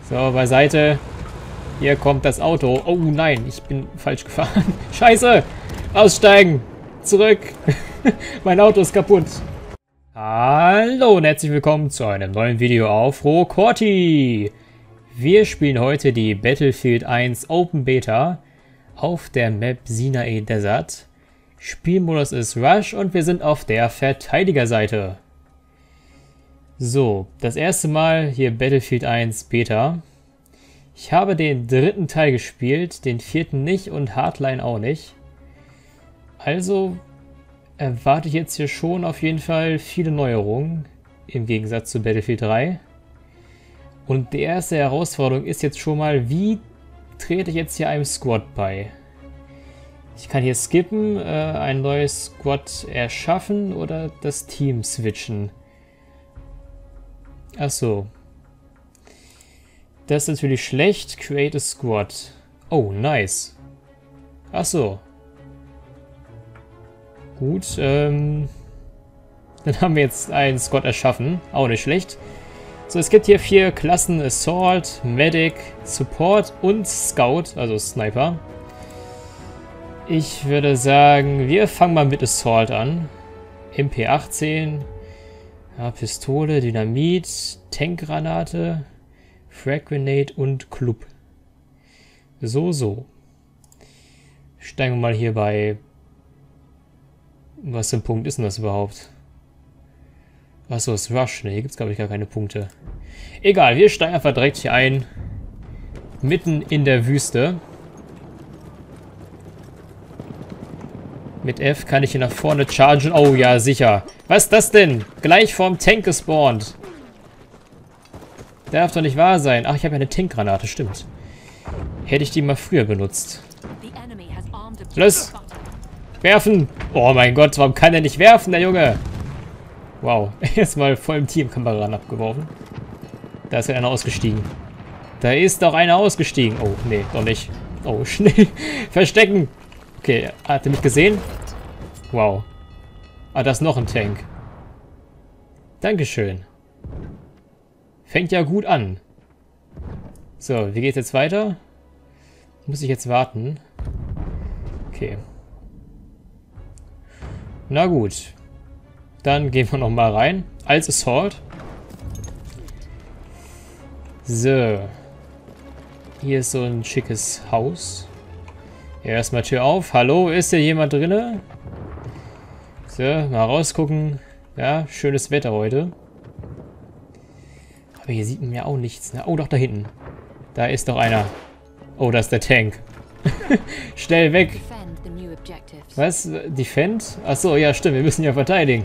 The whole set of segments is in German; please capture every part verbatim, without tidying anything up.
So, beiseite. Hier kommt das Auto. Oh nein, ich bin falsch gefahren. Scheiße! Aussteigen! Zurück! Mein Auto ist kaputt. Hallo und herzlich willkommen zu einem neuen Video auf Rohkorti. Wir spielen heute die Battlefield eins Open Beta auf der Map Sinai Desert. Spielmodus ist Rush und wir sind auf der Verteidigerseite. So, das erste Mal hier Battlefield eins Beta. Ich habe den dritten Teil gespielt, den vierten nicht und Hardline auch nicht. Also erwarte ich jetzt hier schon auf jeden Fall viele Neuerungen im Gegensatz zu Battlefield drei. Und die erste Herausforderung ist jetzt schon mal, wie trete ich jetzt hier einem Squad bei? Ich kann hier skippen, äh, ein neues Squad erschaffen oder das Team switchen. Achso. Das ist natürlich schlecht. Create a Squad. Oh, nice. Achso. Gut, ähm... dann haben wir jetzt einen Squad erschaffen. Auch nicht schlecht. So, es gibt hier vier Klassen. Assault, Medic, Support und Scout, also Sniper. Ich würde sagen, wir fangen mal mit Assault an. M P achtzehn. Ja, Pistole, Dynamit, Tankgranate, Frag Grenade und Club. So, so. Steigen wir mal hier bei... Was für ein Punkt ist denn das überhaupt? Achso, ist Rush. Ne, hier gibt es glaube ich gar keine Punkte. Egal, wir steigen einfach direkt hier ein. Mitten in der Wüste. Mit F kann ich hier nach vorne chargen. Oh ja, sicher. Was ist das denn? Gleich vorm Tank gespawnt. Darf doch nicht wahr sein. Ach, ich habe ja eine Tankgranate, stimmt. Hätte ich die mal früher benutzt. Los! Werfen! Oh mein Gott, warum kann er nicht werfen, der Junge? Wow, erstmal voll im Teamkameraden abgeworfen. Da ist ja einer ausgestiegen. Da ist doch einer ausgestiegen. Oh, nee, doch nicht. Oh, schnell. Verstecken! Okay, hat er mich gesehen? Wow. Ah, da ist noch ein Tank. Dankeschön. Fängt ja gut an. So, wie geht's jetzt weiter? Muss ich jetzt warten? Okay. Na gut. Dann gehen wir nochmal rein. Als Assault. So. Hier ist so ein schickes Haus. Ja, erstmal Tür auf. Hallo, ist hier jemand drinne? So, mal rausgucken. Ja, schönes Wetter heute. Aber hier sieht man ja auch nichts. Ne? Oh, doch, da hinten. Da ist doch einer. Oh, da ist der Tank. Schnell weg. Was? Defend? Achso, ja, stimmt. Wir müssen ja verteidigen.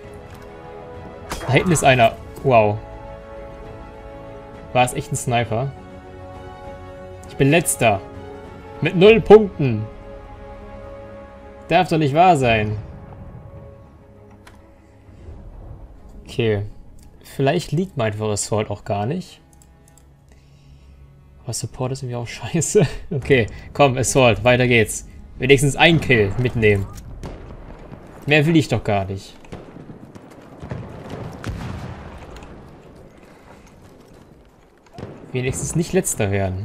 Da hinten ist einer. Wow. War es echt ein Sniper? Ich bin letzter. Mit null Punkten. Darf doch nicht wahr sein. Okay. Vielleicht liegt mein einfach Assault auch gar nicht. Aber Support ist irgendwie auch scheiße. Okay, komm, Assault, weiter geht's. Wenigstens ein Kill mitnehmen. Mehr will ich doch gar nicht. Wenigstens nicht letzter werden.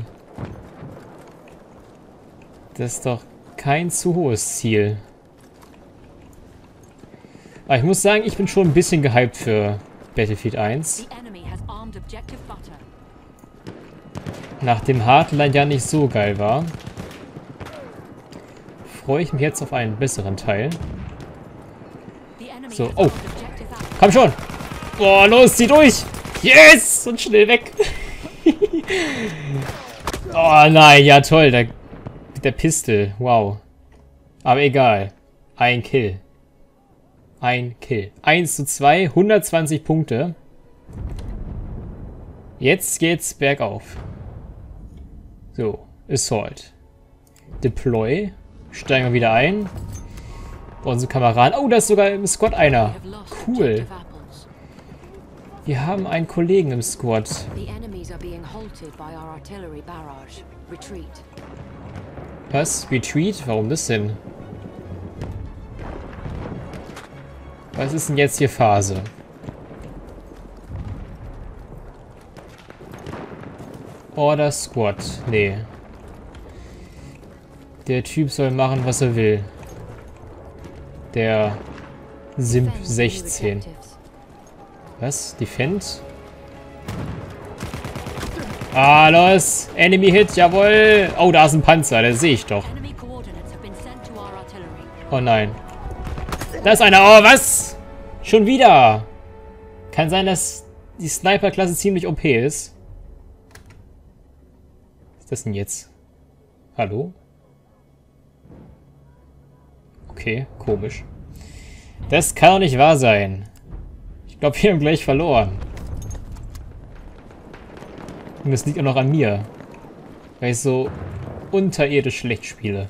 Das ist doch kein zu hohes Ziel. Aber ich muss sagen, ich bin schon ein bisschen gehypt für Battlefield eins. Nachdem Hardline ja nicht so geil war, freue ich mich jetzt auf einen besseren Teil. So, oh. Komm schon. Oh, los, zieh durch. Yes! Und schnell weg. Oh nein, ja toll. Der, der Pistol. Wow. Aber egal. Ein Kill. Ein Kill. eins zu zwei. hundertzwanzig Punkte. Jetzt geht's bergauf. So. Assault. Deploy. Steigen wir wieder ein. Unsere Kameraden. Oh, da ist sogar im Squad einer. Cool. Wir haben einen Kollegen im Squad. Was? Retreat? Warum das denn? Was ist denn jetzt hier Phase? Order Squad. Nee. Der Typ soll machen, was er will. Der Simp sechzehn. Was? Defend? Ah, los! Enemy Hit, jawohl! Oh, da ist ein Panzer, das sehe ich doch. Oh nein. Da ist einer. Oh, was? Schon wieder! Kann sein, dass die Sniper-Klasse ziemlich O P ist. Was ist das denn jetzt? Hallo? Okay, komisch. Das kann doch nicht wahr sein. Ich glaube, wir haben gleich verloren. Und das liegt auch noch an mir. Weil ich so unterirdisch schlecht spiele.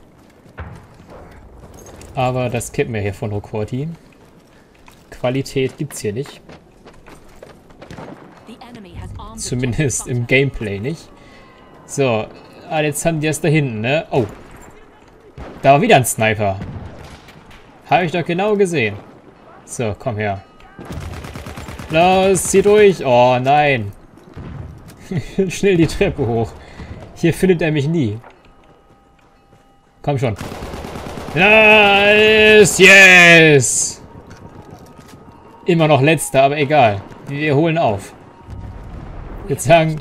Aber das kennt man hier von Roquorti. Qualität gibt's hier nicht. Zumindest im Gameplay nicht. So, ah, jetzt haben die das da hinten, ne? Oh. Da war wieder ein Sniper. Habe ich doch genau gesehen. So, komm her. Los, zieh durch. Oh, nein. Schnell die Treppe hoch. Hier findet er mich nie. Komm schon. Nice, yes! Immer noch letzter, aber egal. Wir holen auf. Ich würde sagen,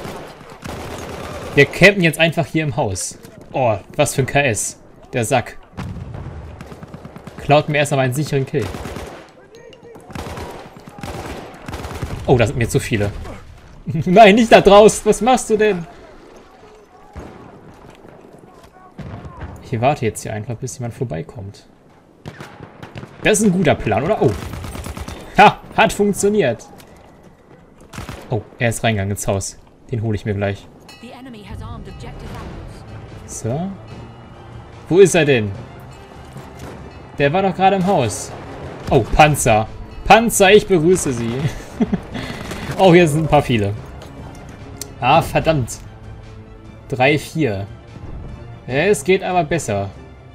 wir campen jetzt einfach hier im Haus. Oh, was für ein K S. Der Sack. Klaut mir erst einmal einen sicheren Kill. Oh, da sind mir zu viele. Nein, nicht da draußen. Was machst du denn? Ich warte jetzt hier einfach, bis jemand vorbeikommt. Das ist ein guter Plan, oder? Oh. Ha, hat funktioniert. Oh, er ist reingegangen ins Haus. Den hole ich mir gleich. So. Wo ist er denn? Der war doch gerade im Haus. Oh, Panzer. Panzer, ich begrüße Sie. Oh, hier sind ein paar viele. Ah, verdammt. drei, vier. Es geht aber besser.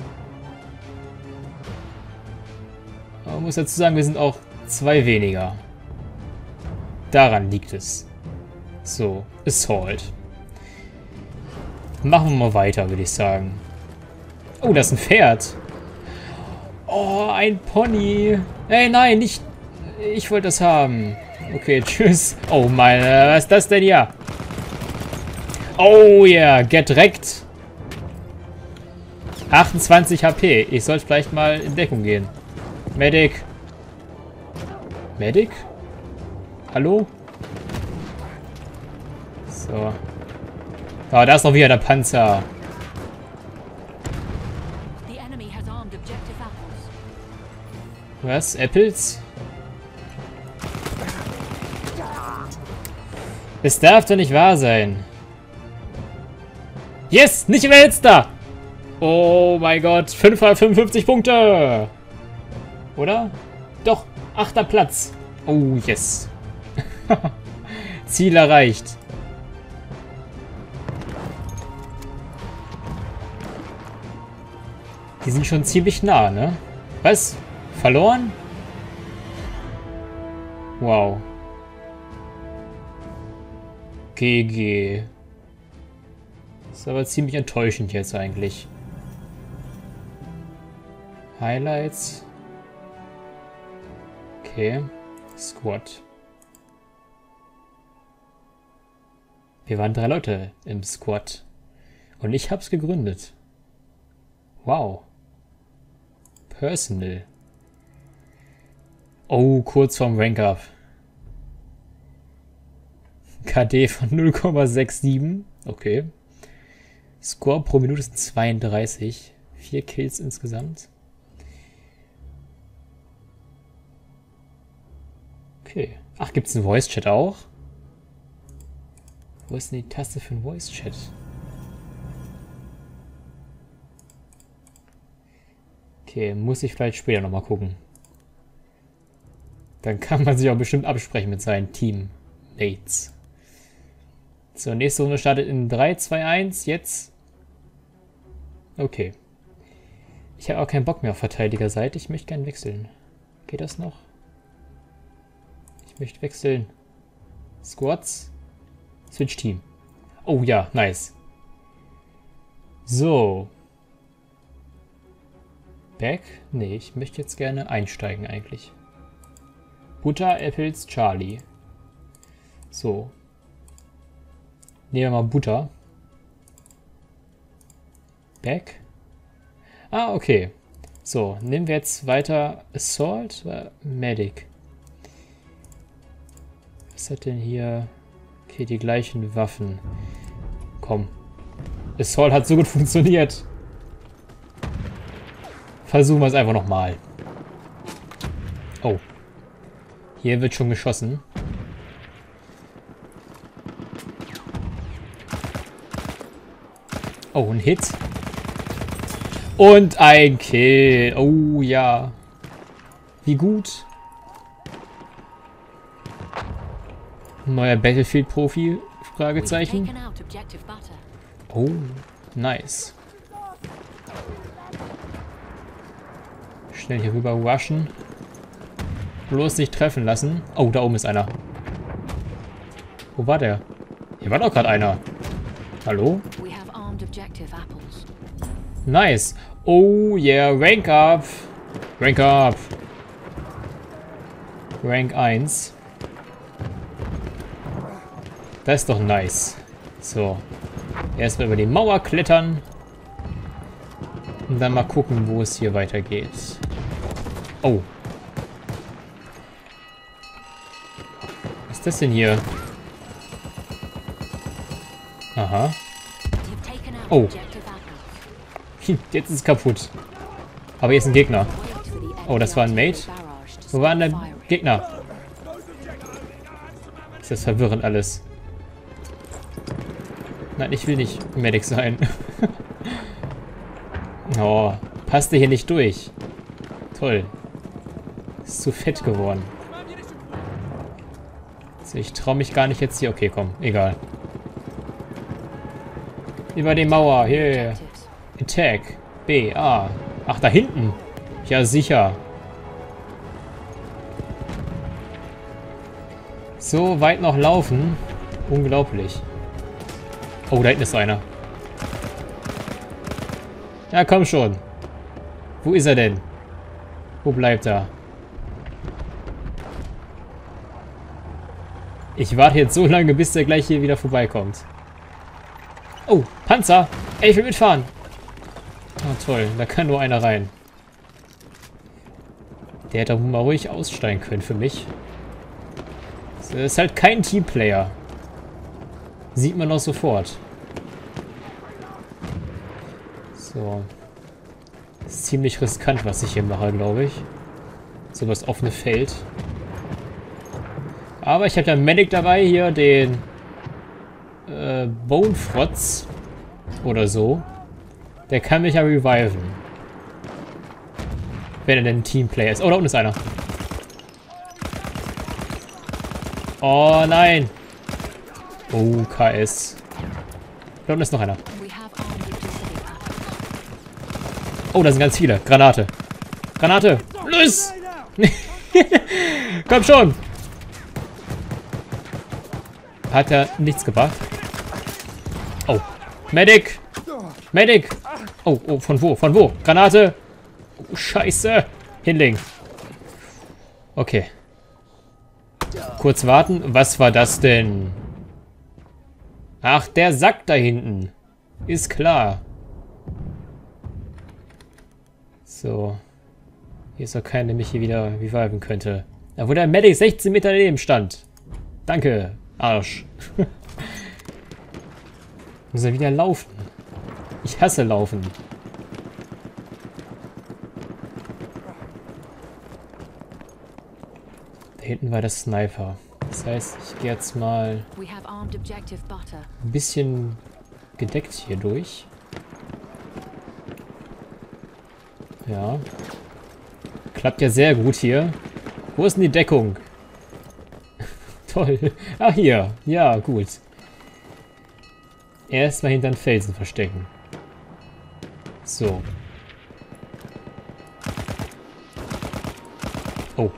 Man muss dazu sagen, wir sind auch zwei weniger. Daran liegt es. So, Assault. Machen wir mal weiter, würde ich sagen. Oh, das ist ein Pferd. Oh, ein Pony. Ey, nein, nicht... Ich wollte das haben. Okay, tschüss. Oh, meine... Was ist das denn hier? Oh, yeah. Get wrecked. achtundzwanzig H P. Ich sollte vielleicht mal in Deckung gehen. Medic. Medic? Hallo? So. Oh, da ist noch wieder der Panzer. Was? Apples? Es darf doch nicht wahr sein. Yes! Nicht mehr letzter! Oh mein Gott. fünfhundertfünfundfünfzig Punkte! Oder? Doch. Achter Platz. Oh, yes. Ziel erreicht. Die sind schon ziemlich nah, ne? Was? Verloren? Wow. G G. Ist aber ziemlich enttäuschend jetzt eigentlich. Highlights. Okay. Squad. Wir waren drei Leute im Squad. Und ich hab's gegründet. Wow. Personal. Oh, kurz vorm Rank-Up. K D von null Komma siebenundsechzig. Okay. Score pro Minute sind zweiunddreißig. Vier Kills insgesamt. Okay. Ach, gibt's einen Voice-Chat auch? Wo ist denn die Taste für einen Voice-Chat? Okay, muss ich vielleicht später nochmal gucken. Dann kann man sich auch bestimmt absprechen mit seinen Teammates. So, nächste Runde startet in drei, zwei, eins. Jetzt. Okay. Ich habe auch keinen Bock mehr auf Verteidigerseite. Ich möchte gerne wechseln. Geht das noch? Ich möchte wechseln. Squads. Switch Team. Oh ja, nice. So. Back? Nee, ich möchte jetzt gerne einsteigen eigentlich. Butter, Apples, Charlie. So. Nehmen wir mal Butter. Back. Ah, okay. So, nehmen wir jetzt weiter Assault, äh, Medic. Was hat denn hier? Okay, die gleichen Waffen. Komm. Assault hat so gut funktioniert. Versuchen wir es einfach nochmal. Oh. Hier wird schon geschossen. Oh, ein Hit. Und ein Kill. Oh ja. Wie gut. Neuer Battlefield-Profi? Fragezeichen. Oh, nice. Schnell hier rüber rushen. Bloß nicht treffen lassen. Oh, da oben ist einer. Wo war der? Hier war doch gerade einer. Hallo? Nice. Oh yeah, Rank up. Rank up. Rank eins. Das ist doch nice. So. Erstmal über die Mauer klettern. Und dann mal gucken, wo es hier weitergeht. Oh. Was ist das denn hier? Aha. Oh. Jetzt ist es kaputt. Aber hier ist ein Gegner. Oh, das war ein Mate. Wo war denn der Gegner? Ist das verwirrend alles. Nein, ich will nicht Medic sein. Oh, passte hier nicht durch. Toll. Ist zu fett geworden. Also ich traue mich gar nicht jetzt hier. Okay, komm, egal. Über die Mauer, hier. Attack. B, A. Ach, da hinten. Ja, sicher. So weit noch laufen. Unglaublich. Oh, da hinten ist einer. Ja, komm schon. Wo ist er denn? Wo bleibt er? Ich warte jetzt so lange, bis der gleich hier wieder vorbeikommt. Oh, Panzer. Ey, ich will mitfahren. Oh, toll. Da kann nur einer rein. Der hätte mal ruhig aussteigen können für mich. Das ist halt kein Teamplayer. Sieht man auch sofort. So. Das ist ziemlich riskant, was ich hier mache, glaube ich. So das offene Feld. Aber ich habe ja einen Medic dabei, hier den äh, Bonefrotz oder so. Der kann mich ja reviven. Wenn er denn ein Teamplayer ist. Oh, da unten ist einer. Oh, nein. Oh, K S. Da unten ist noch einer. Oh, da sind ganz viele. Granate. Granate. Los! Komm schon! Hat ja nichts gebracht. Oh. Medic! Medic! Oh, oh, von wo? Von wo? Granate! Oh, Scheiße! Hinlegen. Okay. Kurz warten. Was war das denn? Ach, der Sack da hinten. Ist klar. So. Hier ist doch keiner, der mich hier wieder reviven könnte. Da wo der Medic sechzehn Meter daneben stand. Danke, Arsch. Muss er wieder laufen. Ich hasse Laufen. Da hinten war der Sniper. Das heißt, ich gehe jetzt mal ein bisschen gedeckt hier durch. Ja. Klappt ja sehr gut hier. Wo ist denn die Deckung? Toll. Ah, hier. Ja, gut. Erstmal hinter den Felsen verstecken. So. Oh.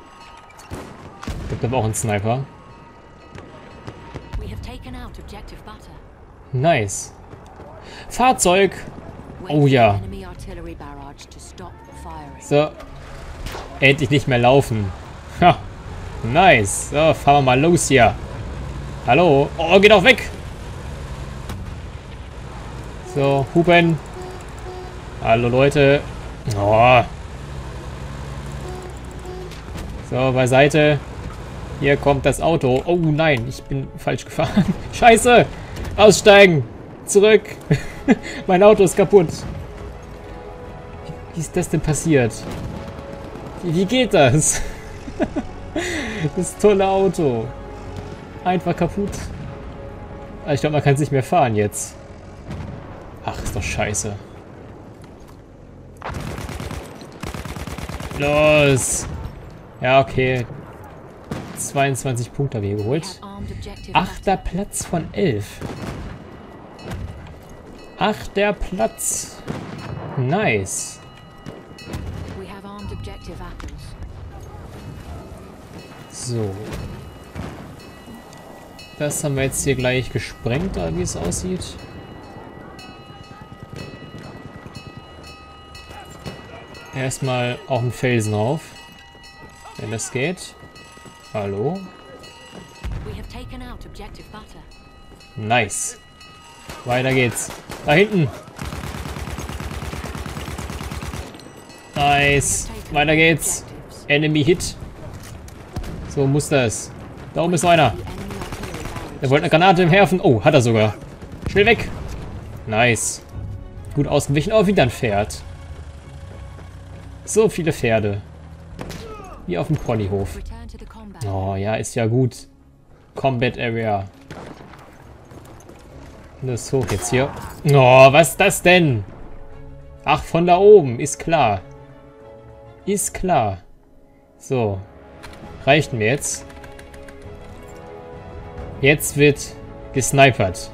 Gibt aber auch einen Sniper. Nice. Fahrzeug. Oh ja. So. Endlich nicht mehr laufen. Ha. Nice. So, fahren wir mal los hier. Hallo. Oh, geht auch weg. So, hupen. Hallo Leute. Oh. So, beiseite. Hier kommt das Auto. Oh nein, ich bin falsch gefahren. Scheiße. Aussteigen. Zurück. Mein Auto ist kaputt. Wie ist das denn passiert? Wie geht das? Das tolle Auto. Einfach kaputt. Ich glaube, man kann es nicht mehr fahren jetzt. Ach, ist doch scheiße. Los. Ja, okay. zweiundzwanzig Punkte habe ich geholt. Achter Platz von elf. Achter Platz. Nice. So. Das haben wir jetzt hier gleich gesprengt, wie es aussieht. Erstmal auf den Felsen rauf. Wenn das geht. Hallo? Nice. Weiter geht's. Da hinten. Nice. Weiter geht's. Enemy Hit. So muss das. Da oben ist noch einer. Der wollte eine Granate werfen. Oh, hat er sogar. Schnell weg. Nice. Gut ausgewichen. Oh, wieder ein Pferd. So viele Pferde. Wie auf dem Ponyhof. Oh, ja, ist ja gut. Combat Area. Das hoch jetzt hier. Oh, was ist das denn? Ach, von da oben. Ist klar. Ist klar. So. Reicht mir jetzt. Jetzt wird gesnipert.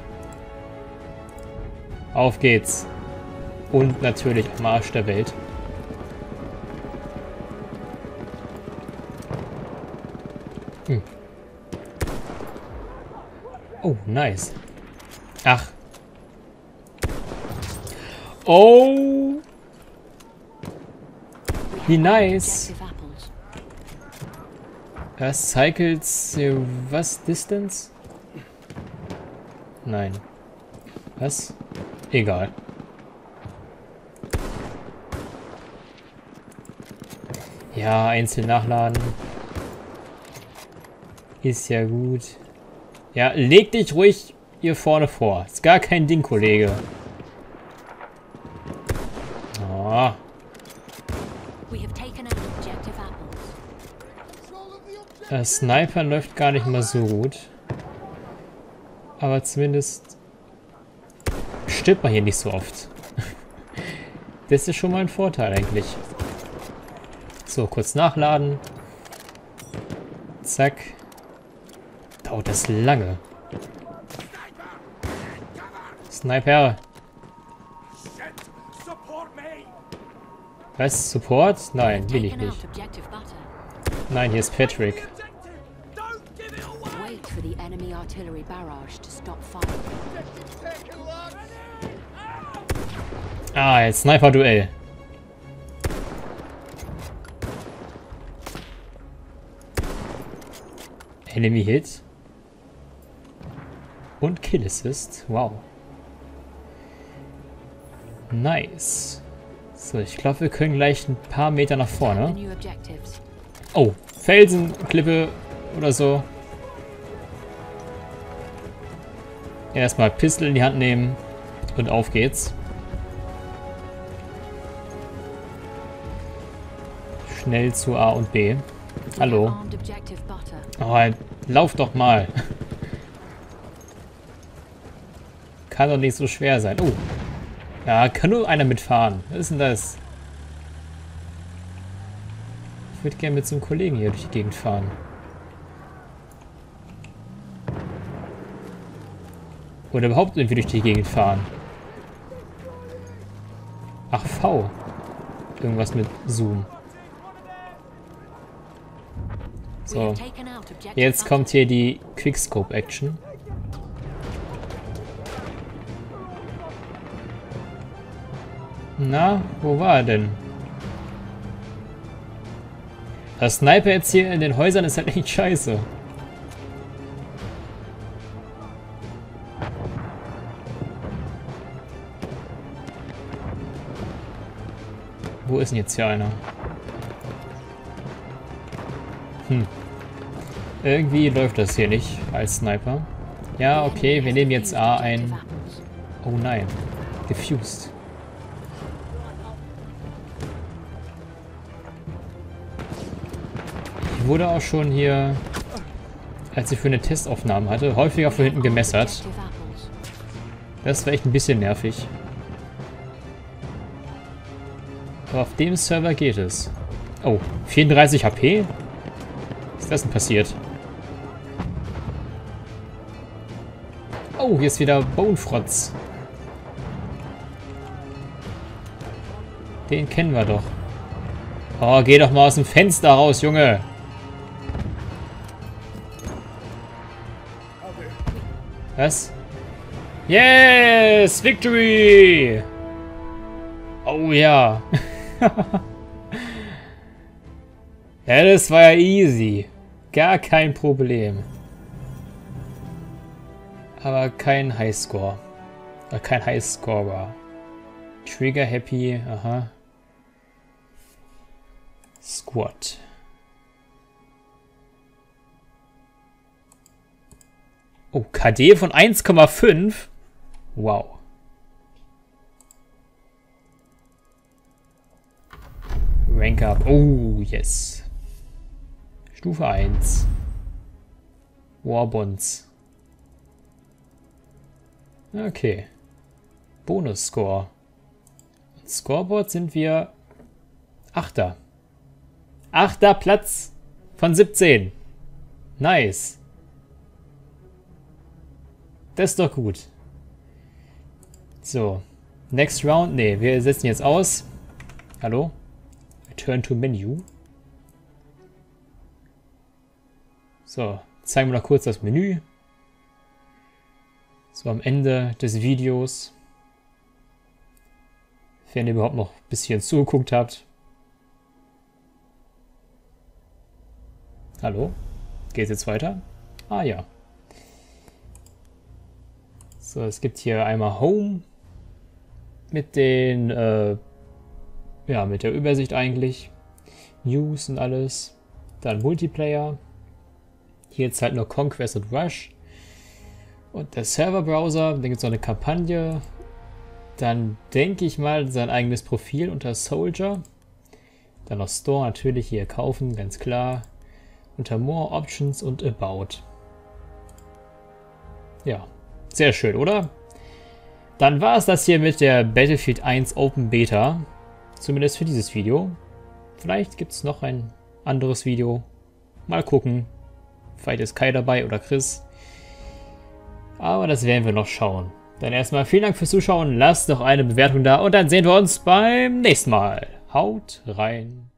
Auf geht's. Und natürlich am Arsch der Welt. Hm. Oh, nice. Ach. Oh. Wie nice. Das cycles... Was? Distance? Nein. Was? Egal. Ja, einzeln nachladen. Ist ja gut. Ja, leg dich ruhig hier vorne vor. Ist gar kein Ding, Kollege. Oh. Das Sniper läuft gar nicht mal so gut. Aber zumindest stirbt man hier nicht so oft. Das ist schon mal ein Vorteil eigentlich. So, kurz nachladen. Zack. Dauert das lange. Sniper. Was? Support? Nein, will ich nicht. Nein, hier ist Patrick. Ah, jetzt Sniper-Duell. Enemy Hit. Und Kill Assist. Wow. Nice. So, ich glaube, wir können gleich ein paar Meter nach vorne. Oh, Felsen, Klippe oder so. Erstmal Pistol in die Hand nehmen und auf geht's. Schnell zu A und B. Hallo. Oh, lauf doch mal. Kann doch nicht so schwer sein. Oh. Ja, kann nur einer mitfahren. Was ist denn das? Ich würde gerne mit so einem Kollegen hier durch die Gegend fahren. Oder überhaupt irgendwie durch die Gegend fahren. Ach, V. Irgendwas mit Zoom. So. Jetzt kommt hier die Quickscope-Action. Na, wo war er denn? Das Sniper jetzt hier in den Häusern ist halt echt scheiße. Wo ist denn jetzt hier einer? Hm. Irgendwie läuft das hier nicht als Sniper. Ja, okay, wir nehmen jetzt A ein. Oh nein. Gefused. Ich wurde auch schon hier, als ich für eine Testaufnahme hatte, häufiger von hinten gemessert. Das war echt ein bisschen nervig. Aber auf dem Server geht es. Oh, vierunddreißig H P? Was ist das denn passiert? Oh, hier ist wieder Bonefrotz. Den kennen wir doch. Oh, geh doch mal aus dem Fenster raus, Junge. Was? Yes! Victory! Oh ja. Ja, das war ja easy. Gar kein Problem. Aber kein Highscore. Äh, kein Highscorer. Trigger happy. Aha. Squad. Oh, K D von eins Komma fünf. Wow. Rank up. Oh, yes. Stufe eins. Warbonds. Okay. Bonus-Score. Scoreboard sind wir Achter. Achter Platz von siebzehn. Nice. Das ist doch gut. So. Next round. Ne, wir setzen jetzt aus. Hallo? Return to Menu. So. Zeigen wir noch kurz das Menü. So am Ende des Videos. Wenn ihr überhaupt noch ein bisschen zugeguckt habt. Hallo? Geht's jetzt weiter? Ah ja. So, es gibt hier einmal Home mit den, äh, ja, mit der Übersicht eigentlich. News und alles. Dann Multiplayer. Hier jetzt halt nur Conquest und Rush. Und der Server-Browser, dann gibt es noch eine Kampagne. Dann denke ich mal sein eigenes Profil unter Soldier. Dann noch Store natürlich hier kaufen, ganz klar. Unter More Options und About. Ja, sehr schön, oder? Dann war es das hier mit der Battlefield eins Open Beta. Zumindest für dieses Video. Vielleicht gibt es noch ein anderes Video. Mal gucken. Vielleicht ist Kai dabei oder Chris. Aber das werden wir noch schauen. Dann erstmal vielen Dank fürs Zuschauen. Lasst doch eine Bewertung da und dann sehen wir uns beim nächsten Mal. Haut rein.